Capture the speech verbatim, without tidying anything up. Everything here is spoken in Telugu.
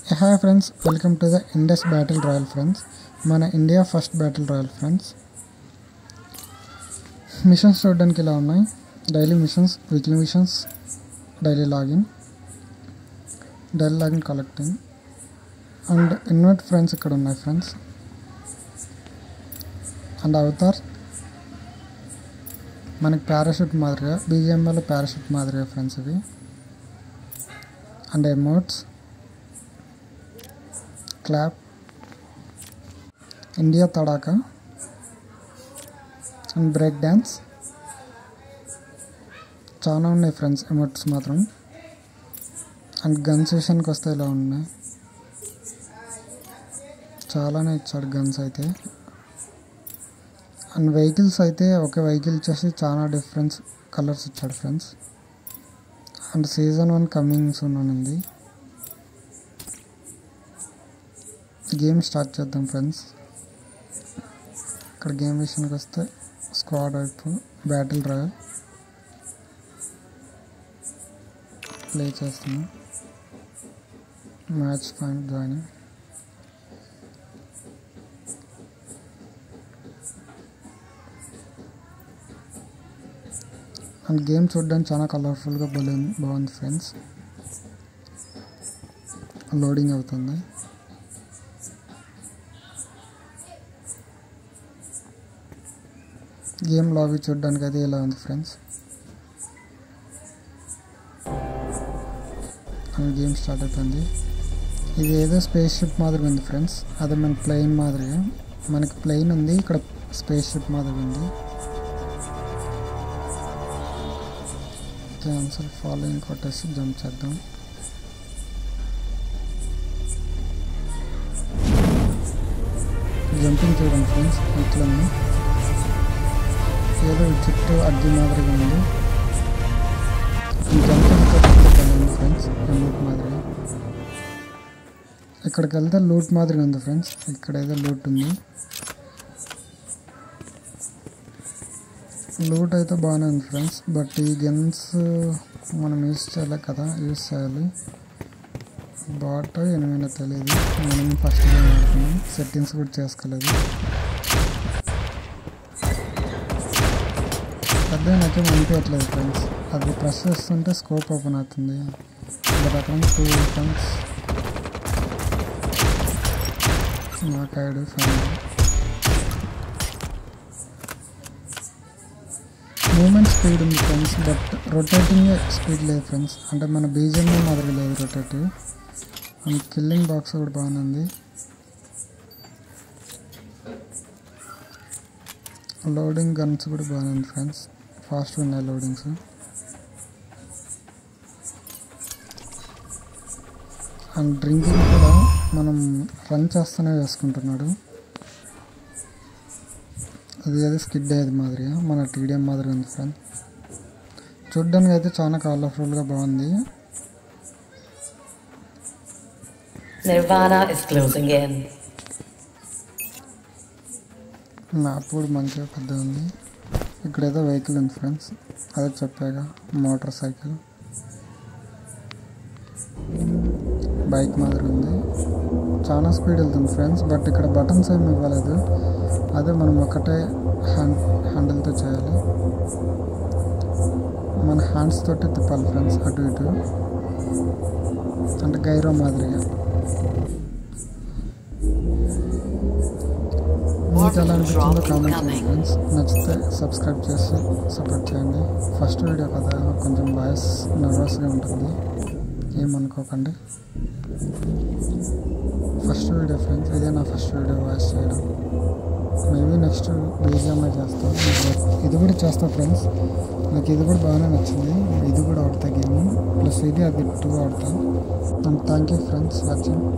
Hi friends, welcome to the Indus battle royale friends. మన India first battle royale friends. Missions చూడడానికి ఇలా ఉన్నాయి. Daily missions, weekly missions, daily login, daily login collecting and invite friends ఇక్కడ ఉన్నాయి ఫ్రెండ్స్. అండ్ అవతార్ మనకి పారాషూట్ మాదిరిగా, బీజిఎంఐలో పారాషూట్ మాదిరిగా ఫ్రెండ్స్ ఇవి. And emotes, clap, India tadka and break dance. చాలా ఉన్నాయి ఫ్రెండ్స్ ఎమోట్స్ మాత్రం. అండ్ గన్స్ విషయానికి వస్తే ఇలా ఉన్నాయి, చాలానే ఇచ్చాడు గన్స్ అయితే. అండ్ వెహికల్స్ అయితే ఒక వెహికల్ వచ్చేసి చాలా డిఫరెన్స్ కలర్స్ ఇచ్చాడు friends. And season one coming soon ఉంది. గేమ్ స్టార్ట్ చేద్దాం ఫ్రెండ్స్. ఇక్కడ గేమ్ విషయానికి వస్తే స్క్వాడ్ వైపు బ్యాటిల్ రాయల్ ప్లే చేస్తున్నాం. Match point join. And game చూడడానికి చాలా కలర్ఫుల్గా బాగుంది బాగుంది ఫ్రెండ్స్. లోడింగ్ అవుతుంది. గేమ్ లాబీ చూడడానికి అయితే ఇలా ఉంది ఫ్రెండ్స్. అండ్ గేమ్ స్టార్ట్ అయిపోయింది. ఇది ఏదో స్పేస్ షిప్ మాదిరిగా ఉంది ఫ్రెండ్స్. అదే మన ప్లేన్ మాదిరిగా, మనకి ప్లేన్ ఉంది, ఇక్కడ స్పేస్ షిప్ మాదిరిగా ఉంది. క్యాన్సల్ ఫాలోయింగ్ కొట్టేసి జంప్ చేద్దాం. జంపింగ్ చూడండి ఫ్రెండ్స్, ఇట్లా ఏదో చుట్టూ అగ్గి మాదిరిగా ఉంది. జంపింగ్ కొట్టేసి ఫ్రెండ్స్ లూట్ మాదిరిగా. ఇక్కడికి వెళ్తే లూట్ మాదిరిగా ఉంది ఫ్రెండ్స్. ఇక్కడ ఏదో లూట్ ఉంది. లూట్ అయితే బాగానే ఉంది ఫ్రెండ్స్. బట్ ఈ గన్స్ మనం యూజ్ చేయాలి కదా, యూజ్ చేయాలి. బాట్ ఏమైనా తెలియదు. మనం ఫస్ట్ గేమ్ ఆడుతున్నాం, సెట్టింగ్స్ కూడా చేసుకోలేదు. పెద్దగా నాకేం అనిపించట్లేదు ఫ్రెండ్స్. అది ప్రెస్ చేస్తుంటే స్కోప్ ఓపెన్ అవుతుంది. బట్ అక్కడ టూ ఫ్రెండ్స్ నాకాడు ఫ్రెండ్. మూమెంట్ స్పీడ్ ఉంది ఫ్రెండ్స్, బట్ రొటేటింగ్ స్పీడ్ లేదు ఫ్రెండ్స్. అంటే మన బీజిఎంఐ మాదిరి లేదు రొటేటివ్. అండ్ కిల్లింగ్ బాక్స్ కూడా బాగానే ఉంది. లోడింగ్ గన్స్ కూడా బాగానే ఉంది ఫ్రెండ్స్, ఫాస్ట్గా ఉన్నాయి లోడింగ్స్. అండ్ డ్రింకింగ్ కూడా మనం రన్ చేస్తూనే వేసుకుంటున్నాడు. అది అది స్కిడ్ అయ్యేది మాదిరిగా, మన టీడీఎం మాదిరిగా ఉంది ఫ్రెండ్స్. చూడ్డానికి అయితే చాలా కలర్ఫుల్గా బాగుంది. Nirvana is closing in. Map కూడా మంచిగా పెద్ద ఉంది. ఇక్కడ ఏదో వెహికల్ ఉంది ఫ్రెండ్స్, అదే చెప్పాక మోటార్ సైకిల్ బైక్ మాదిరి ఉంది. చాలా స్పీడ్ వెళ్తుంది ఫ్రెండ్స్. బట్ ఇక్కడ బటన్స్ ఏమి ఇవ్వలేదు. అదే మనం ఒకటే హ్యాండ్ హ్యాండిల్తో చేయాలి. మన హ్యాండ్స్ తోటి తిప్పాలి ఫ్రెండ్స్ అటు ఇటు, అంటే గైరో మాదిరిగా. మీకు ఎలా అనిపించిందో కామెంట్ చేయండి ఫ్రెండ్స్. నచ్చితే సబ్స్క్రైబ్ చేసి సపోర్ట్ చేయండి. ఫస్ట్ వీడియో కదా, కొంచెం వాయిస్ నర్వస్గా ఉంటుంది, ఏమనుకోకండి. ఫస్ట్ వీడియో ఫ్రెండ్స్, ఇదే నా ఫస్ట్ వీడియో వాయిస్ చేయడం. మేబీ నెక్స్ట్ బీజిఎంఐ చేస్తాను, ఇది కూడా చేస్తాను ఫ్రెండ్స్. నాకు ఇది కూడా బాగానే నచ్చింది. ఇది కూడా ఆడతా గేమ్, ప్లస్ ఇది అది టూ ఆడతాను. And thank you friends watching.